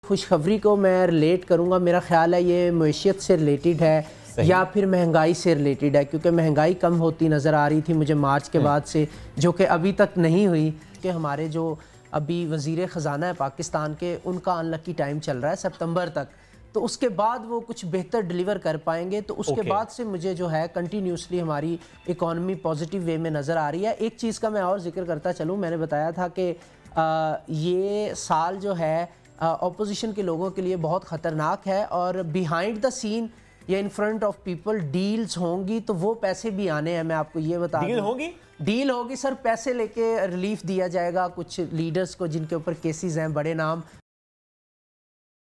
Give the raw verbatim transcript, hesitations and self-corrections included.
खुशखबरी को मैं रिलेट करूँगा, मेरा ख़्याल है ये मईशत से रिलेटेड है या फिर महंगाई से रिलेटेड है, क्योंकि महंगाई कम होती नज़र आ रही थी मुझे मार्च के बाद से, जो कि अभी तक नहीं हुई। कि हमारे जो अभी वज़ीर ख़जाना है पाकिस्तान के, उनका अनलकी टाइम चल रहा है सितंबर तक, तो उसके बाद वो कुछ बेहतर डिलीवर कर पाएंगे। तो उसके okay. बाद से मुझे जो है कंटिन्यूसली हमारी इकॉनमी पॉजिटिव वे में नज़र आ रही है। एक चीज़ का मैं और जिक्र करता चलूँ, मैंने बताया था कि ये साल जो है ऑपोजिशन के लोगों के लिए बहुत ख़तरनाक है और बिहाइंड द सीन या in front of people deals होंगी, तो वो पैसे भी आने हैं। मैं आपको ये बता डील होगी डील होगी सर, पैसे लेके रिलीफ दिया जाएगा कुछ लीडर्स को जिनके ऊपर केसेस हैं, बड़े नाम